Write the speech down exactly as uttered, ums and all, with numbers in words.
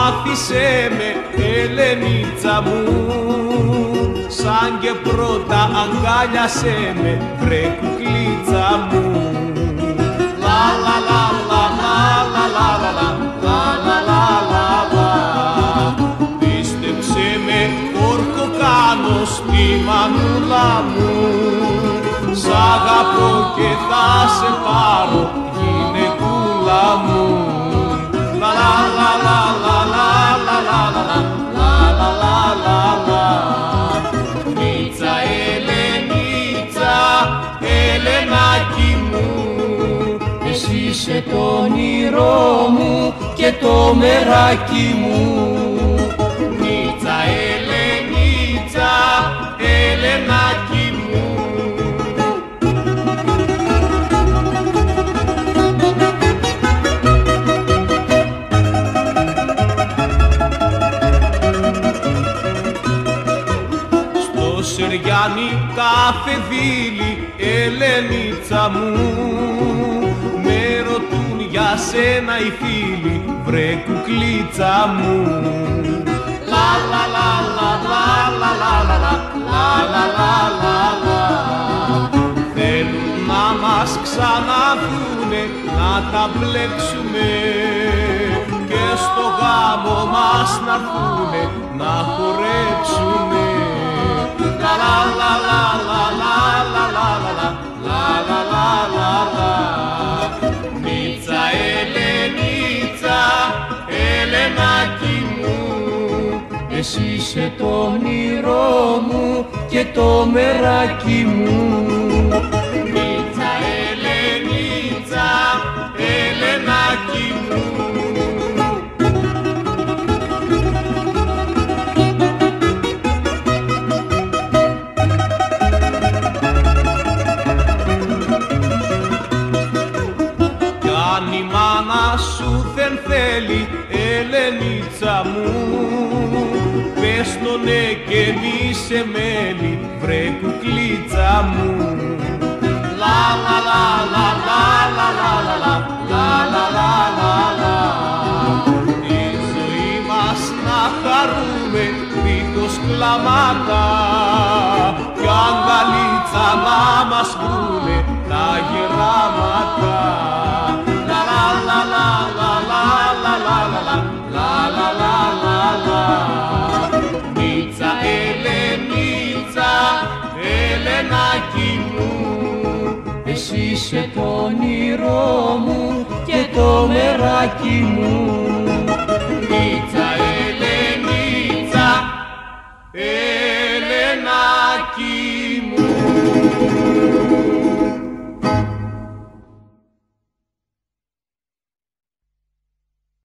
άφησέ με, Ελενίτσα μου, σαν και πρώτα αγκάλιασέ με, βρε κουκλίτσα μου. Λα λα λα λα λα λα λα λα λα λα λα λα. Πίστεψέ με, όρκο κάνω στη μανούλα μου, σ' αγαπώ και θα σε πάρω, γυναικούλα μου. Λα λα λα λα λα λα λα λα λα λα λα λα λα. Νίτσα, Ελενίτσα, Ελενάκι μου, εσύ είσαι το όνειρό μου και το μεράκι μου. Νίτσα, Ελενίτσα, Ελενάκι μου. Στο Σεριάνι καφεδίλι, Ελενίτσα μου, με ρωτούν για σένα οι φίλοι, βρε κουκλίτσα μου. Λα λα λα λα λα λα λα λα λα λα λα λα. Θέλουν να μας ξαναδούνε, να τα μπλέξουμε και στο γάμο μας να'ρθούνε να χορέψουνε. Λα λα λα λα λα λα λα λα λα λα λα λα. Νίτσα, Ελενίτσα, Ελενάκι μου, εσύ είσαι το όνειρό μου και το μεράκι μου. Νίτσα, Ελενίτσα, Ελενάκι μου. Κι αν η μάνα σου δεν θέλει, Ελενίτσα μου, πες το ναι και μη σε μέλει, βρε κουκλίτσα μου. Λα λα λα λα λα λα λα λα λα λα λα λα. Τη ζωή μας να χαρούμε δίχως κλάματα, κι αγκαλίτσα να μας βρούνε τα γεράματα. Λα λα λα λα λα λα λα λα λα λα λα λα. Νίτσα, Ελενίτσα, Ελενάκι μου, εσύ είσαι το όνειρό μου και το μεράκι μου.